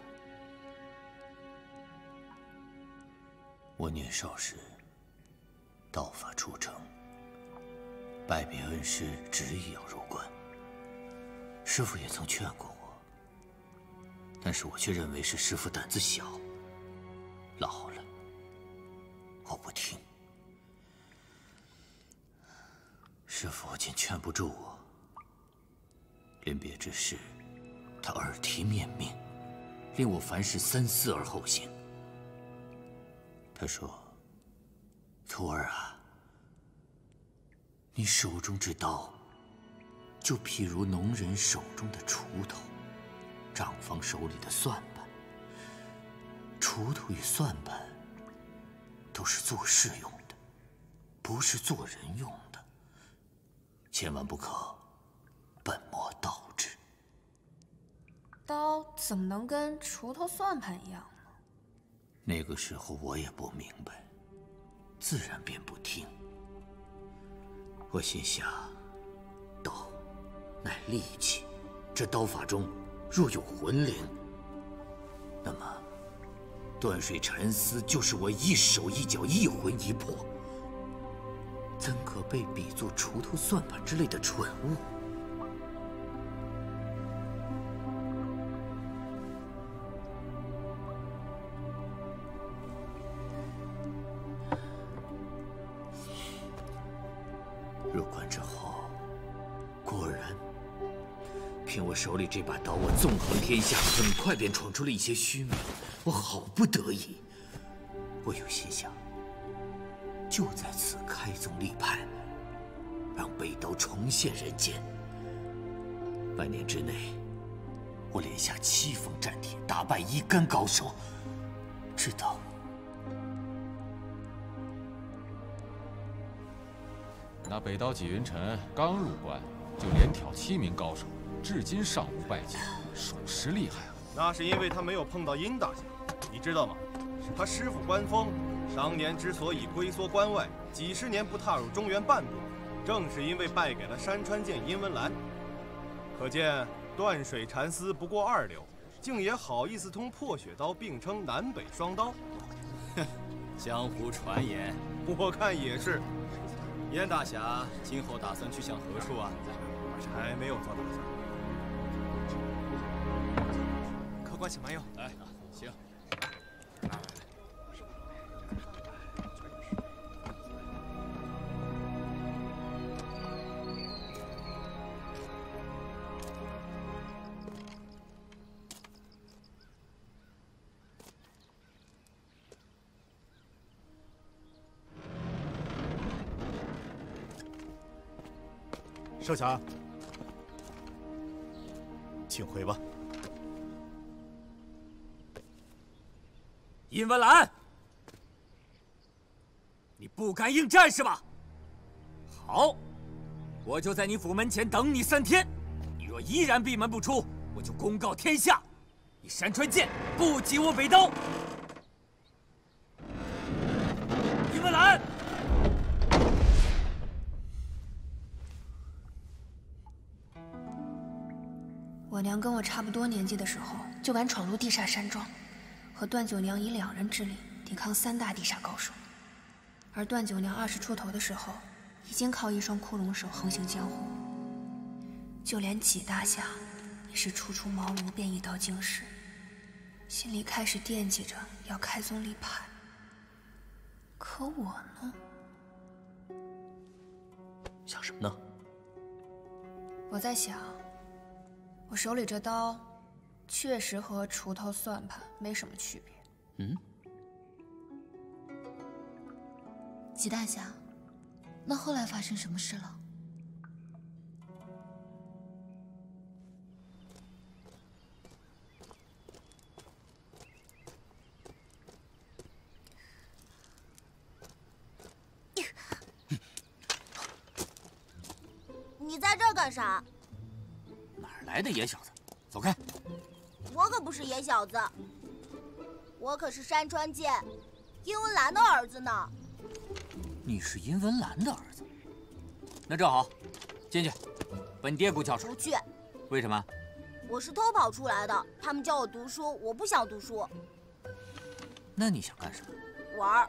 我年少时。 道法出城，拜遍恩师，执意要入关。师父也曾劝过我，但是我却认为是师父胆子小。老了，我不听。师父竟劝不住我。临别之时，他耳提面命，令我凡事三思而后行。他说。 徒儿啊，你手中之刀，就譬如农人手中的锄头，账房手里的算盘。锄头与算盘都是做事用的，不是做人用的。千万不可本末倒置。 刀怎么能跟锄头算盘一样呢？ 那个时候我也不明白。 自然便不听。我心想，刀乃利器，这刀法中若有魂灵，那么断水蚕丝就是我一手一脚一魂一魄，怎可被比作锄头算盘之类的蠢物？入关之后，果然，凭我手里这把刀，我纵横天下，很快便闯出了一些虚名。我好不得已，我有心想，就在此开宗立派，让北刀重现人间。半年之内，我连下七封战帖，打败一干高手，直到。 那北刀纪云尘刚入关，就连挑七名高手，至今尚无败绩，属实厉害啊！ 那是因为他没有碰到殷大侠，你知道吗？他师父关峰当年之所以龟缩关外，几十年不踏入中原半步，正是因为败给了山川剑殷文兰。可见断水蚕丝不过二流，竟也好意思同破雪刀并称南北双刀。 哼，江湖传言， 我看也是。 燕大侠今后打算去向何处啊？ 还没有做打算。 客官请慢用。来，行。 少侠，请回吧。 殷文兰，你不敢应战是吧？好，我就在你府门前等你三天。你若依然闭门不出，我就公告天下，你山川剑不及我北刀。殷文兰。 我娘跟我差不多年纪的时候，就敢闯入地煞山庄，和段九娘以两人之力抵抗三大地煞高手。而段九娘二十出头的时候，已经靠一双枯龙手横行江湖。就连纪大侠也是初出茅庐便一刀经世，心里开始惦记着要开宗立派。可我呢？ 想什么呢？ 我在想。 我手里这刀，确实和锄头算盘没什么区别。 嗯， 纪大侠，那后来发生什么事了？ 你在这儿干啥？ 哪来的野小子，走开！ 我可不是野小子，我可是山川剑殷文兰的儿子呢。 你是殷文兰的儿子？那正好，进去，本爹姑叫出来。 不去。 为什么？ 我是偷跑出来的，他们叫我读书，我不想读书。 那你想干什么？ 玩儿。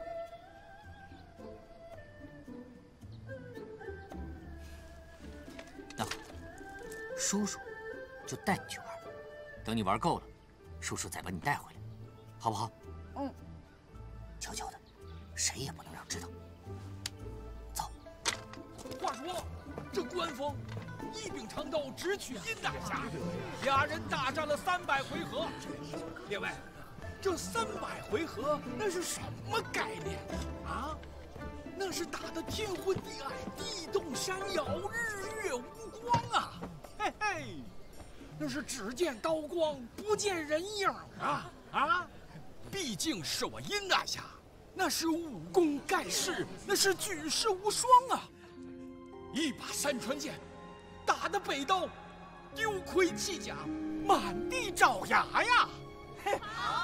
那好，叔叔。 就带你去玩，等你玩够了，叔叔再把你带回来，好不好？ 嗯。 悄悄的，谁也不能让知道。走。 话说，这关风一柄长刀直取殷大侠，俩人大战了三百回合。列位，这三百回合那是什么概念啊？那是打得天昏地暗，地动山摇，日月无光啊！嘿嘿。 那是只见刀光，不见人影啊啊！毕竟是我殷大侠，那是武功盖世，那是举世无双啊！一把山川剑，打得北刀丢盔弃甲，满地找牙呀！嘿，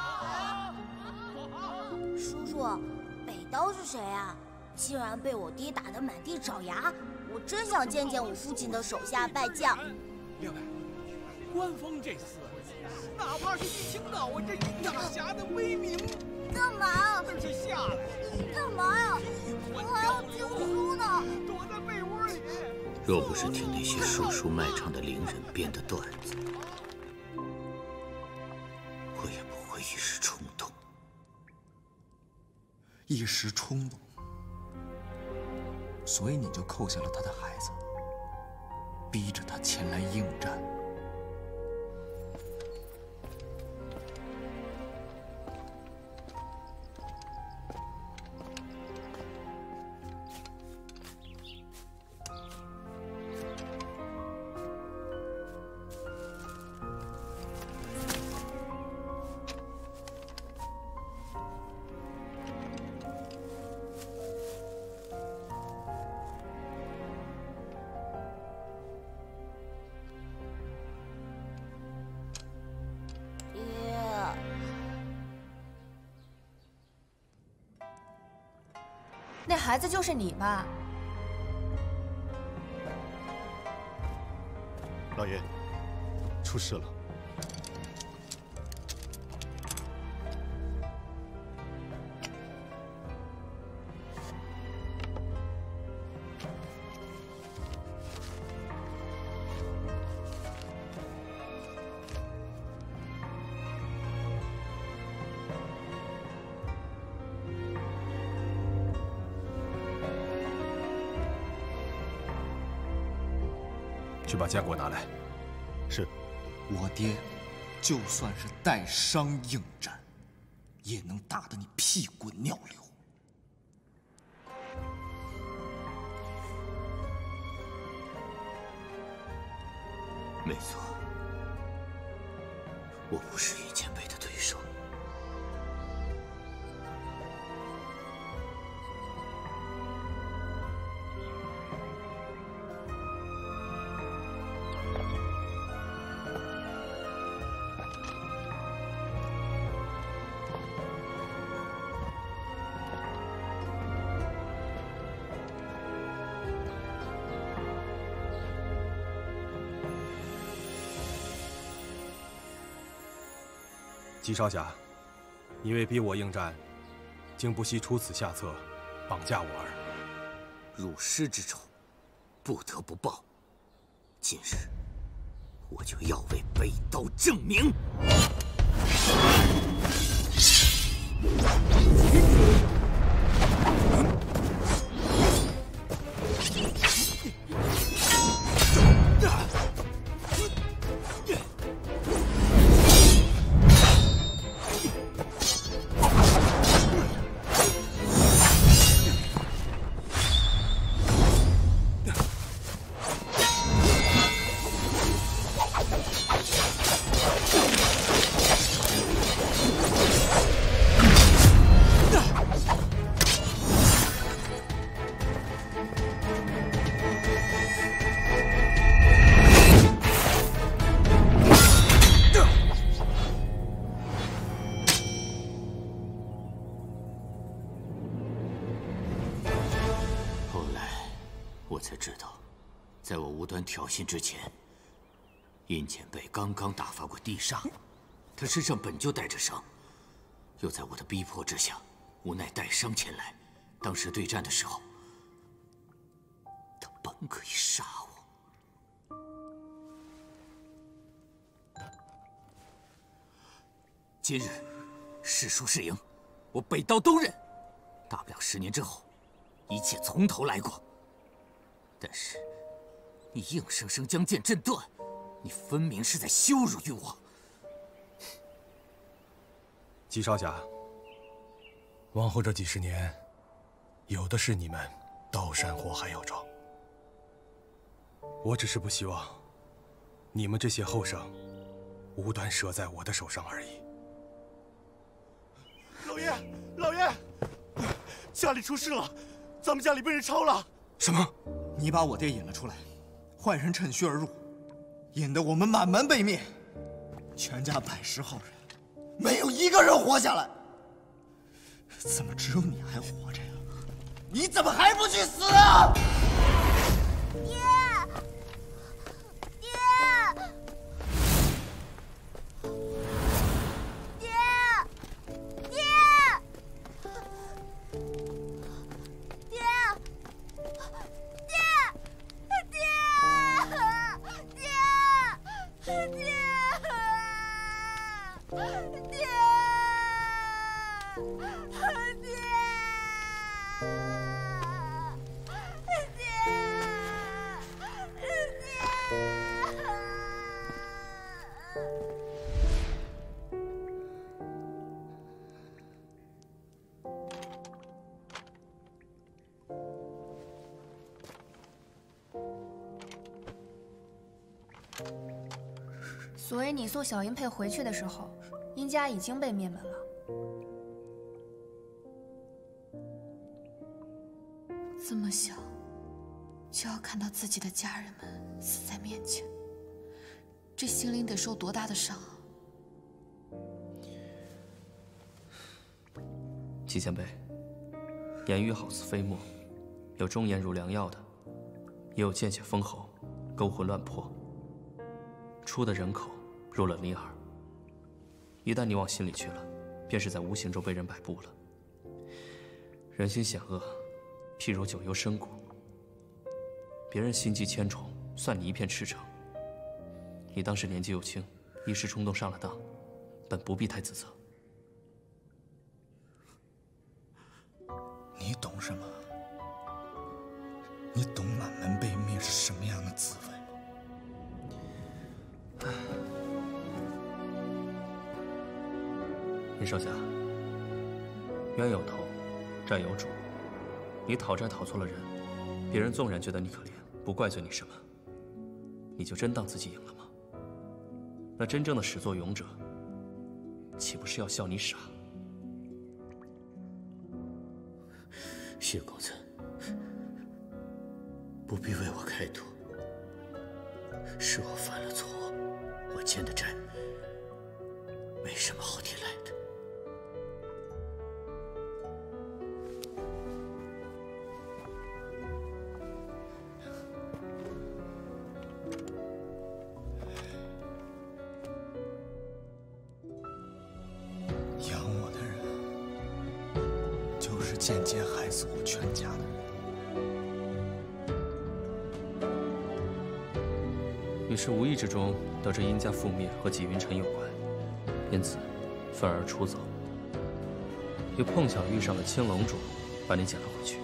叔叔，北刀是谁啊？竟然被我爹打得满地找牙，我真想见见我父亲的手下败将。 列位。 关风这厮，哪怕是一听到我这殷大侠的威名， 干嘛？ 真是下来！ 干嘛呀？我还要听书呢。 躲在被窝里。 若不是听那些叔叔卖唱的伶人编的段子，我也不会一时冲动。 一时冲动，所以你就扣下了他的孩子，逼着他前来应战。 那孩子就是你吧？ 老爷，出事了。 去把家给我拿来。 是。 我爹，就算是带伤应战，也能打得你屁滚尿流。 没错，我不是尹前辈的对手。 纪少侠，你为逼我应战，竟不惜出此下策，绑架我儿。 辱师之仇，不得不报。今日，我就要为北刀正名。挑衅之前，殷前辈刚刚打发过地煞，他身上本就带着伤，又在我的逼迫之下，无奈带伤前来。当时对战的时候，他本可以杀我。今日是输是赢，我北刀都认。大不了十年之后，一切从头来过。但是。你硬生生将剑震断，你分明是在羞辱于我。 纪少侠，往后这几十年，有的是你们刀山火海要找。我只是不希望你们这些后生无端折在我的手上而已。 老爷，老爷，家里出事了，咱们家里被人抄了。 什么？ 你把我爹引了出来。坏人趁虚而入，引得我们满门被灭，全家百十号人，没有一个人活下来。怎么只有你还活着呀？你怎么还不去死啊？ 爹，爹，爹，爹，爹，爹。爹，爹，爹， 所以你送小英佩回去的时候，殷家已经被灭门了。这么小，就要看到自己的家人们死在面前，这心灵得受多大的伤啊！ 纪前辈，言语好似飞沫，有忠言如良药的，也有见血封喉、勾魂乱魄。出的人口入了你耳，一旦你往心里去了，便是在无形中被人摆布了。人心险恶，譬如九幽深谷，别人心机千重，算你一片赤诚。你当时年纪又轻，一时冲动上了当，本不必太自责。 你懂什么？你懂满门被灭是什么样的滋味？ 殷少侠，冤有头，债有主。你讨债讨错了人，别人纵然觉得你可怜，不怪罪你什么，你就真当自己赢了吗？ 那真正的始作俑者，岂不是要笑你傻？ 谢公子，不必为我开脱。是我犯了错，我欠的债没什么好抵赖的。 间接害死我全家的人， 你是无意之中得知殷家覆灭和纪云尘有关，因此愤而出走，又碰巧遇上了青龙主，把你捡了回去。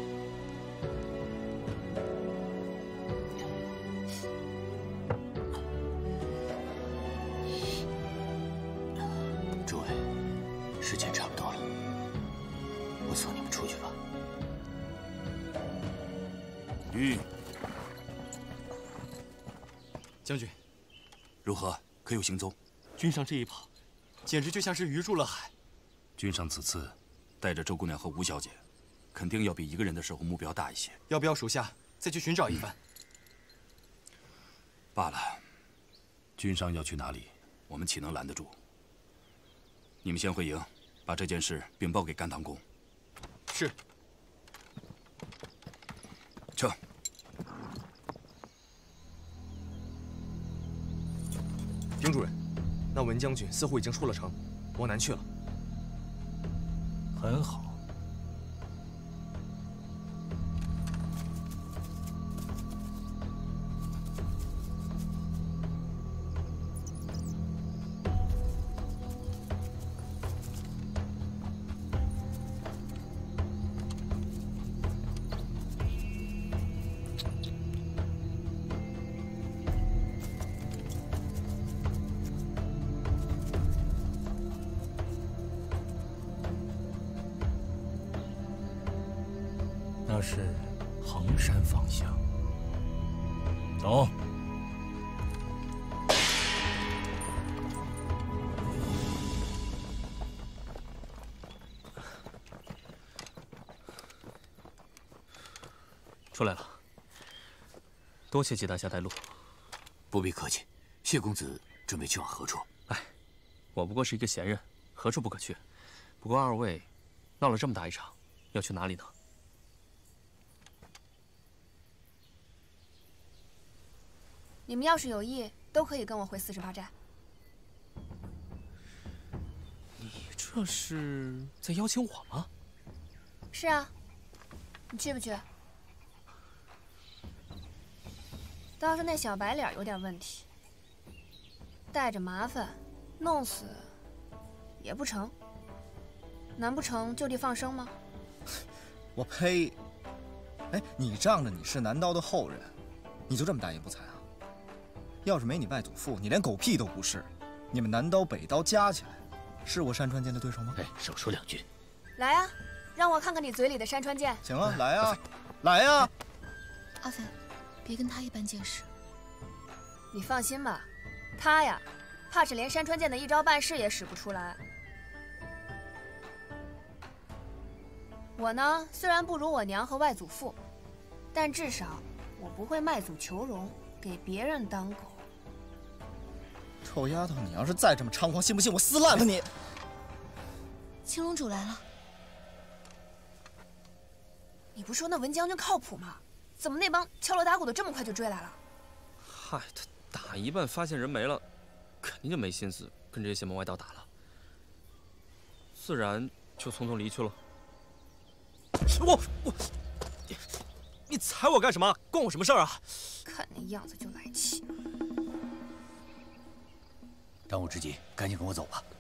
诸位，时间差不多了。 我送你们出去吧。 玉将军， 如何？可有行踪？ 君上这一跑，简直就像是鱼入了海。 君上此次带着周姑娘和吴小姐，肯定要比一个人的时候目标大一些。 要不要属下再去寻找一番？ 嗯、罢了，君上要去哪里，我们岂能拦得住？你们先回营，把这件事禀报给甘棠公。 是。 撤。 丁主任，那文将军似乎已经出了城，往南去了。 很好。 那是衡山方向。走。 出来了，多谢纪大侠带路。 不必客气。谢公子准备去往何处？ 哎，我不过是一个闲人，何处不可去？不过二位闹了这么大一场，要去哪里呢？ 你们要是有意，都可以跟我回四十八寨。 你这是在邀请我吗？ 是啊，你去不去？倒是那小白脸有点问题，带着麻烦，弄死也不成。难不成就地放生吗？ 我呸！哎，你仗着你是南刀的后人，你就这么大言不惭啊？ 要是没你外祖父，你连狗屁都不是。你们南刀北刀加起来，是我山川剑的对手吗？ 哎，少说两句。 来啊，让我看看你嘴里的山川剑。 行啊，来啊，来啊！ 阿飞，别跟他一般见识。 你放心吧，他呀，怕是连山川剑的一招半式也使不出来。我呢，虽然不如我娘和外祖父，但至少我不会卖祖求荣，给别人当狗。 臭丫头，你要是再这么猖狂，信不信我撕烂了你？ 青龙主来了。 你不说那文将军靠谱吗？怎么那帮敲锣打鼓的这么快就追来了？ 嗨，他打一半发现人没了，肯定就没心思跟这些门外道打了，自然就匆匆离去了。 我我，你你踩我干什么？关我什么事儿啊？ 看那样子就来气。 当务之急，赶紧跟我走吧。